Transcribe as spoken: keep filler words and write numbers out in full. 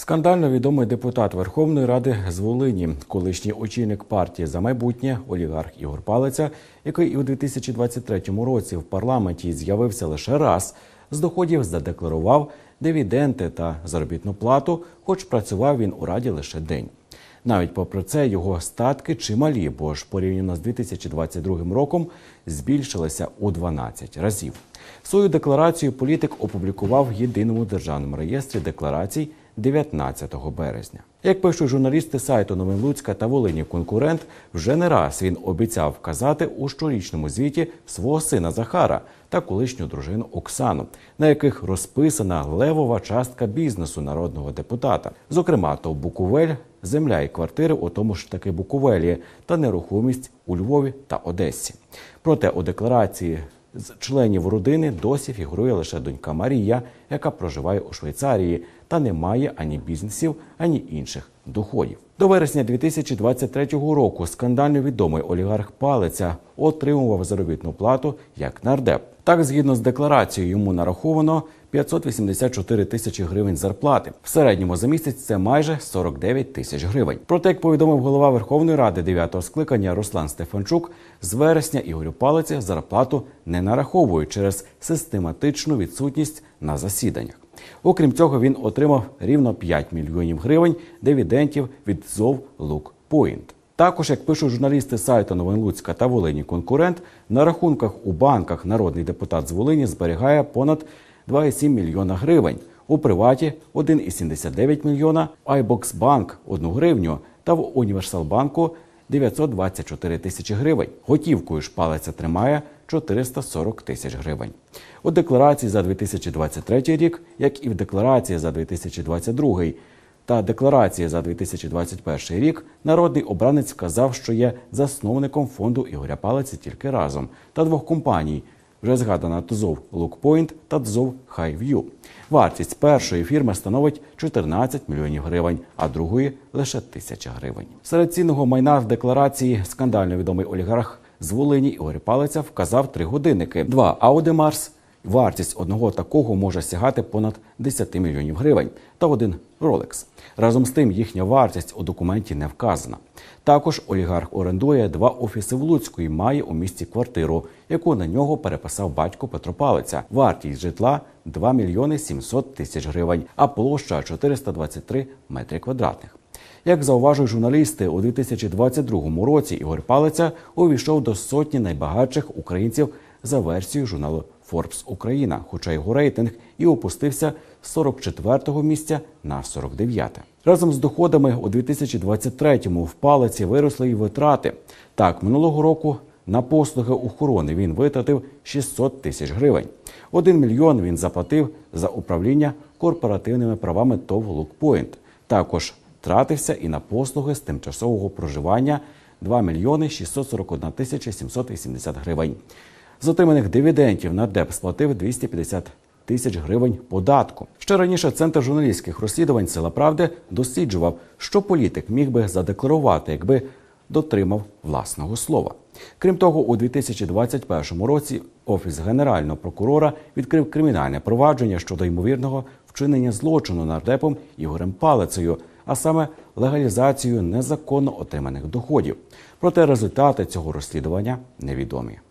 Скандально відомий депутат Верховної Ради з Волині, колишній очільник партії «За майбутнє» олігарх Ігор Палиця, який і у дві тисячі двадцять третьому році в парламенті з'явився лише раз, з доходів задекларував дивіденди та заробітну плату, хоч працював він у Раді лише день. Навіть попри це його статки чималі, бо ж порівняно з дві тисячі двадцять другим роком збільшилися у дванадцять разів. Свою декларацію політик опублікував в Єдиному державному реєстрі декларацій дев'ятнадцятого березня. Як пишуть журналісти сайту «Новин Луцька» та «Волині Конкурент», вже не раз він обіцяв вказати у щорічному звіті свого сина Захара та колишню дружину Оксану, на яких розписана левова частка бізнесу народного депутата. Зокрема, то Буковель, земля і квартири у тому ж таки Буковелі та нерухомість у Львові та Одесі. Проте у декларації з членів родини досі фігурує лише донька Марія, яка проживає у Швейцарії та не має ані бізнесів, ані інших доходів. До вересня дві тисячі двадцять третього року скандально відомий олігарх Палиця отримував заробітну плату як нардеп. Так, згідно з декларацією, йому нараховано п'ятсот вісімдесят чотири тисячі гривень зарплати. В середньому за місяць це майже сорок дев'ять тисяч гривень. Проте, як повідомив голова Верховної Ради дев'ятого скликання Руслан Стефанчук, з вересня Ігорю Палиці зарплату не нараховують через систематичну відсутність на засіданнях. Окрім цього, він отримав рівно п'ять мільйонів гривень дивідендів від ЗОВ «Лукпойнт». Також, як пишуть журналісти сайту «Новин Луцька» та «Волині Конкурент», на рахунках у банках народний депутат з Волині зберігає понад два цілих сім мільйона гривень, у приваті – один цілих сімдесят дев'ять мільйона, в Айбоксбанк – одну гривню та в Універсалбанку – дев'ятсот двадцять чотири тисячі гривень. Готівкою ж Палиця тримає чотириста сорок тисяч гривень. У декларації за дві тисячі двадцять третій рік, як і в декларації за дві тисячі двадцять другий та декларації за дві тисячі двадцять перший рік, народний обранець вказав, що є засновником фонду Ігоря Палиці тільки разом та двох компаній, вже згадана ТЗОВ «Лукпойнт» та ТЗОВ «Хайв'ю». Вартість першої фірми становить чотирнадцять мільйонів гривень, а другої – лише тисяча гривень. Серед цінного майна в декларації скандально відомий олігарх з Волині Ігор Палиця вказав три годинники, два Audi Mars, вартість одного такого може сягати понад десять мільйонів гривень, та один Rolex. Разом з тим, їхня вартість у документі не вказана. Також олігарх орендує два офіси в Луцьку і має у місті квартиру, яку на нього переписав батько Петро Палиця. Вартість житла – два мільйони сімсот тисяч гривень, а площа – чотириста двадцять три метри квадратних. Як зауважують журналісти, у дві тисячі двадцять другому році Ігор Палиця увійшов до сотні найбагатших українців за версією журналу Forbes Україна, хоча його рейтинг і опустився з сорок четвертого місця на сорок дев'яте. Разом з доходами у дві тисячі двадцять третьому в Палиці виросли й витрати. Так, минулого року на послуги охорони він витратив шістсот тисяч гривень. Один мільйон він заплатив за управління корпоративними правами ТОВ «Лукпойнт». Також тратився і на послуги з тимчасового проживання – два мільйони шістсот сорок одна тисяча сімсот вісімдесят гривень. З отриманих дивідендів нардеп сплатив двісті п'ятдесят тисяч гривень податку. Ще раніше Центр журналістських розслідувань «Сила правди» досліджував, що політик міг би задекларувати, якби дотримав власного слова. Крім того, у дві тисячі двадцять першому році Офіс Генерального прокурора відкрив кримінальне провадження щодо ймовірного вчинення злочину нардепом Ігорем Палицею, а саме легалізацію незаконно отриманих доходів. Проте результати цього розслідування невідомі.